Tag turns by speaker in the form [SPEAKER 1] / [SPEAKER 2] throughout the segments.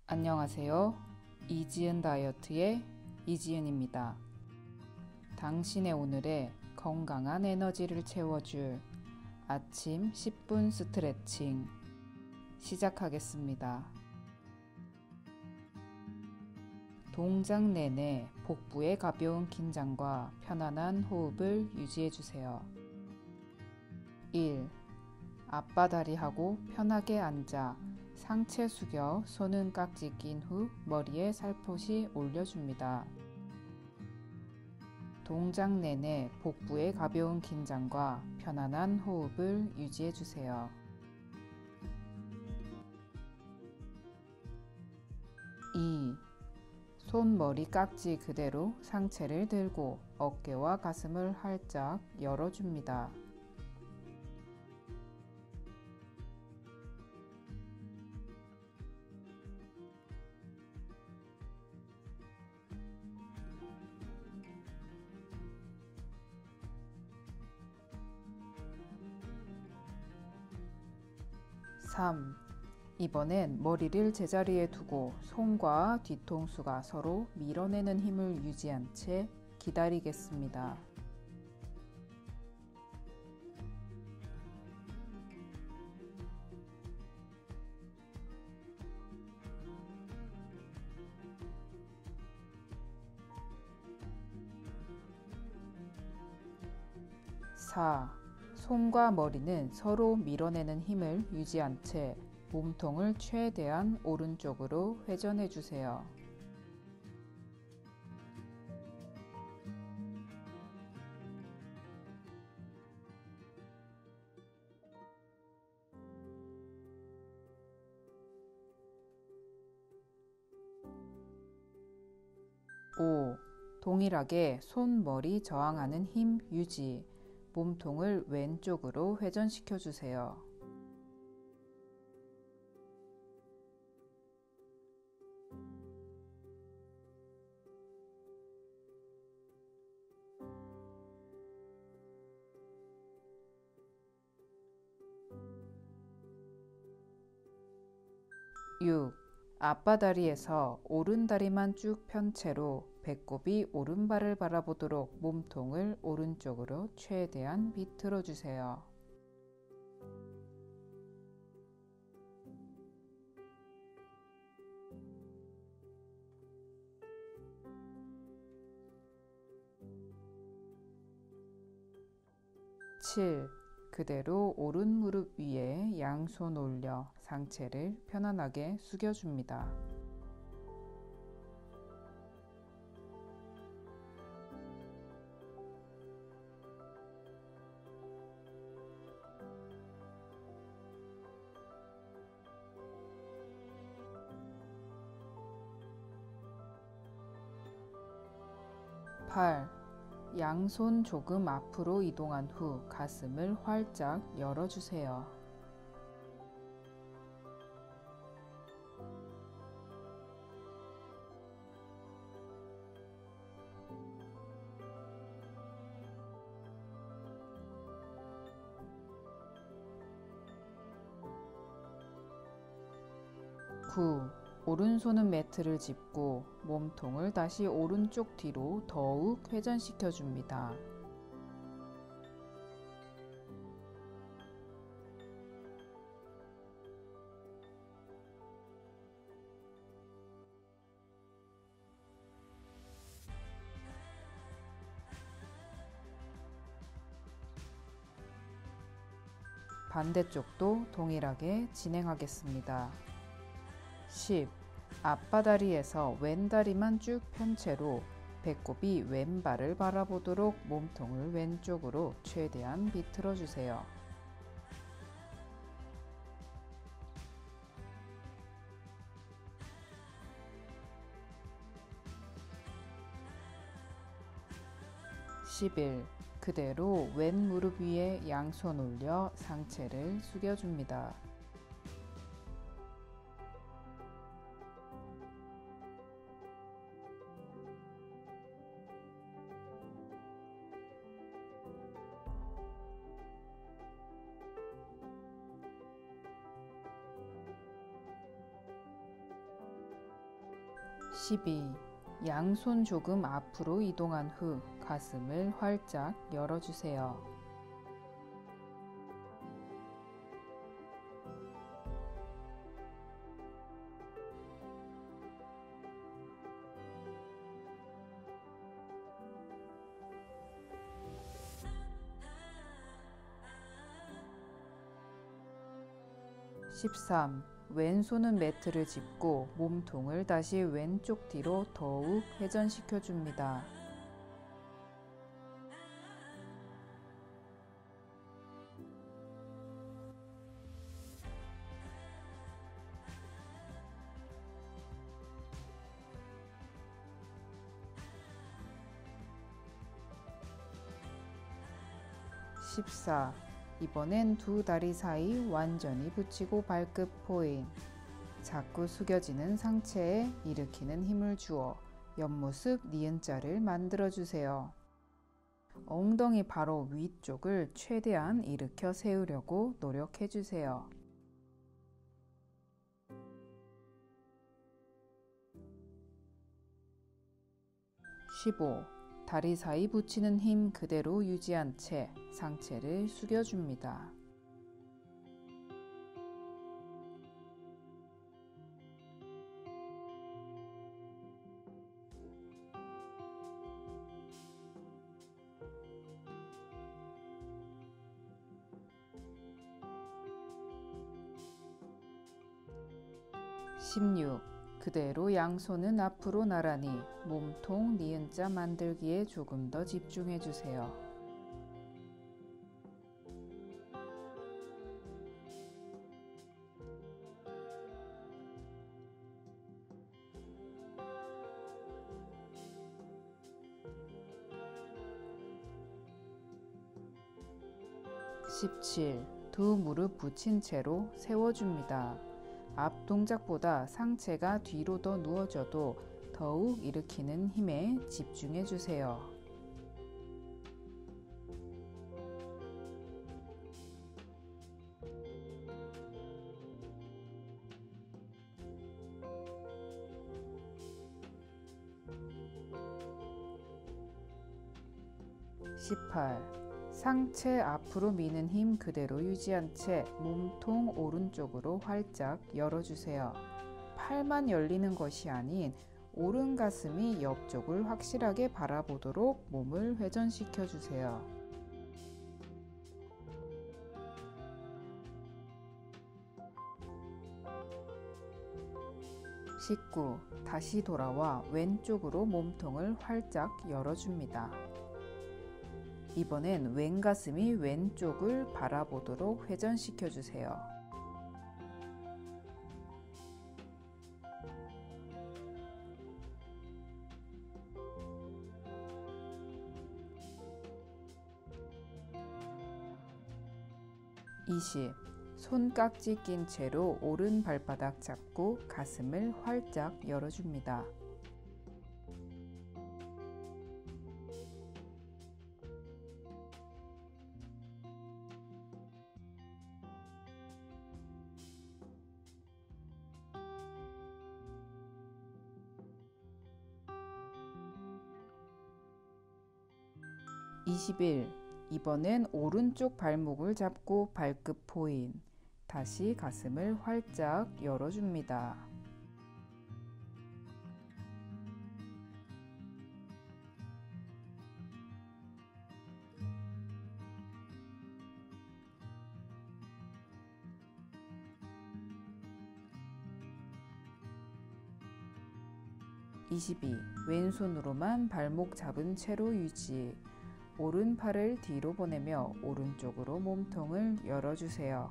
[SPEAKER 1] 안녕하세요. 이지은 다이어트의 이지은입니다. 당신의 오늘에 건강한 에너지를 채워줄 아침 10분 스트레칭 시작하겠습니다. 동작 내내 복부의 가벼운 긴장과 편안한 호흡을 유지해주세요. 1. 앞바다리하고 편하게 앉아 상체 숙여 손은 깍지 낀 후 머리에 살포시 올려줍니다. 동작 내내 복부의 가벼운 긴장과 편안한 호흡을 유지해주세요. 2. 손머리 깍지 그대로 상체를 들고 어깨와 가슴을 활짝 열어줍니다. 3. 이번엔 머리를 제자리에 두고 손과 뒤통수가 서로 밀어내는 힘을 유지한 채 기다리겠습니다. 4. 손과 머리는 서로 밀어내는 힘을 유지한 채 몸통을 최대한 오른쪽으로 회전해 주세요. 5. 동일하게 손머리 저항하는 힘 유지. 몸통을 왼쪽으로 회전시켜 주세요. 6. 앞바다리에서 오른다리만 쭉 편 채로 배꼽이 오른발을 바라보도록 몸통을 오른쪽으로 최대한 비틀어 주세요. 7. 그대로 오른 무릎 위에 양손 올려 상체를 편안하게 숙여줍니다. 8. 양손 조금 앞으로 이동한 후 가슴을 활짝 열어주세요. 9. 오른손은 매트를 짚고 몸통을 다시 오른쪽 뒤로 더욱 회전시켜 줍니다. '반대쪽도 동일하게 진행하겠습니다. 10. 앞바다리에서 왼다리만 쭉 편 채로 배꼽이 왼발을 바라보도록 몸통을 왼쪽으로 최대한 비틀어 주세요. 11. 그대로 왼 무릎 위에 양손 올려 상체를 숙여줍니다. 12. 양손 조금 앞으로 이동한 후 가슴을 활짝 열어주세요. 13. 왼손은 매트를 짚고 몸통을 다시 왼쪽 뒤로 더욱 회전시켜 줍니다. 14. 이번엔 두 다리 사이 완전히 붙이고 발끝 포인. 자꾸 숙여지는 상체에 일으키는 힘을 주어 옆모습 니은자를 만들어주세요. 엉덩이 바로 위쪽을 최대한 일으켜 세우려고 노력해주세요. 15. 다리 사이 붙이는 힘 그대로 유지한 채 상체를 숙여줍니다. 16. 그대로 양손은 앞으로 나란히 몸통 니은자 만들기에 조금 더 집중해 주세요. 17. 두 무릎 붙인 채로 세워줍니다. 앞 동작보다 상체가 뒤로 더 누워져도 더욱 일으키는 힘에 집중해 주세요. 18. 상체 앞으로 미는 힘 그대로 유지한 채 몸통 오른쪽으로 활짝 열어주세요. 팔만 열리는 것이 아닌 오른 가슴이 옆쪽을 확실하게 바라보도록 몸을 회전시켜 주세요. 19. 다시 돌아와 왼쪽으로 몸통을 활짝 열어줍니다. 이번엔 왼 가슴이 왼쪽을 바라보도록 회전시켜 주세요. 20. 손깍지 낀 채로 오른 발바닥 잡고 가슴을 활짝 열어줍니다. 21. 이번엔 오른쪽 발목을 잡고 발끝 포인. 다시 가슴을 활짝 열어줍니다. 22. 왼손으로만 발목 잡은 채로 유지. 오른팔을 뒤로 보내며 오른쪽으로 몸통을 열어주세요.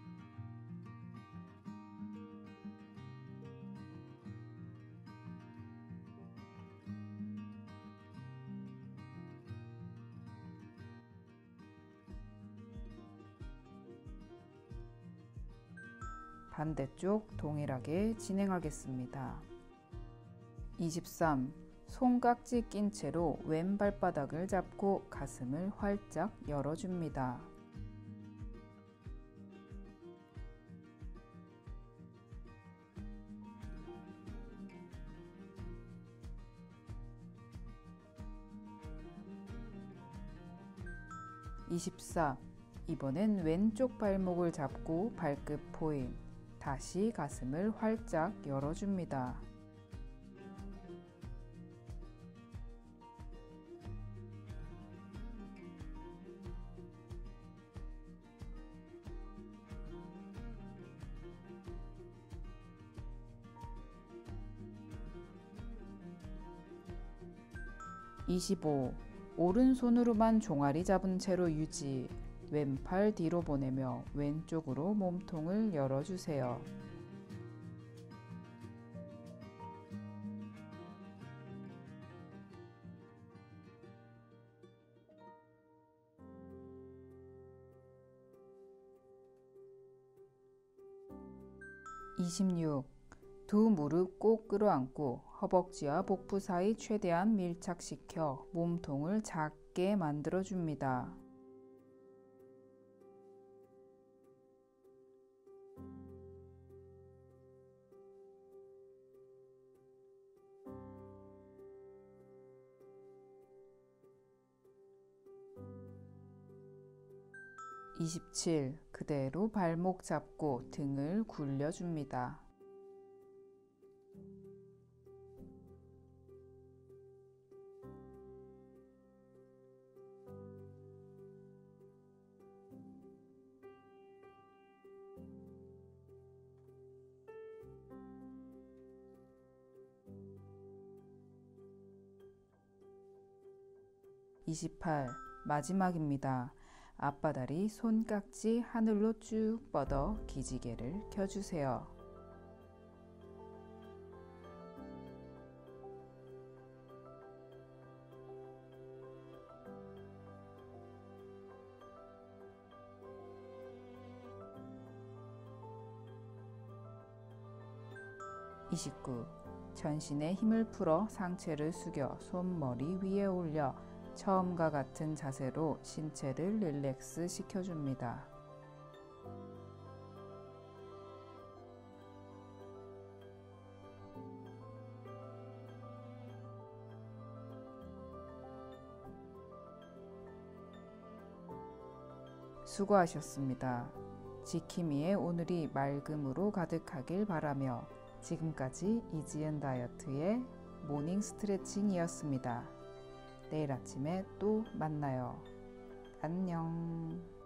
[SPEAKER 1] '반대쪽 동일하게 진행하겠습니다. 23. 손깍지 낀 채로 왼 발바닥을 잡고 가슴을 활짝 열어줍니다. 24. 이번엔 왼쪽 발목을 잡고 발끝 포인. 다시 가슴을 활짝 열어줍니다. 25. 오른손으로만 종아리 잡은 채로 유지. 왼팔 뒤로 보내며 왼쪽으로 몸통을 열어주세요. 26. 두 무릎 꼭 끌어안고 허벅지와 복부 사이 최대한 밀착시켜 몸통을 작게 만들어줍니다. 27. 그대로 발목 잡고 등을 굴려줍니다. 28. 마지막입니다. 앞바다리 손깍지 하늘로 쭉 뻗어 기지개를 켜주세요. (29) 전신에 힘을 풀어 상체를 숙여 손머리 위에 올려 처음과 같은 자세로 신체를 릴렉스 시켜줍니다. 수고하셨습니다. 지킴이의 오늘이 맑음으로 가득하길 바라며 지금까지 이지은 다이어트의 모닝 스트레칭이었습니다. 내일 아침에 또 만나요. 안녕.